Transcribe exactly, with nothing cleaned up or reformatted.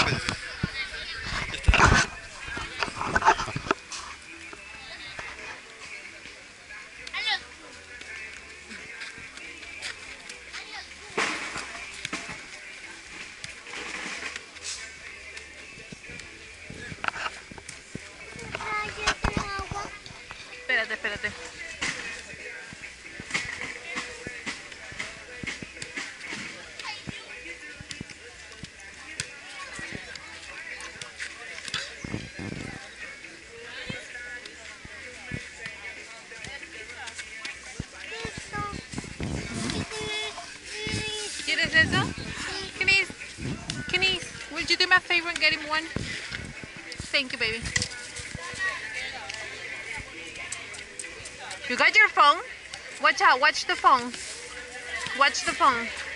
Espérate, espérate. ¿Quieres eso? Kenise, Kenise, will you do me a favor and get him one? Thank you, baby. You got your phone? Watch out, watch the phone. Watch the phone.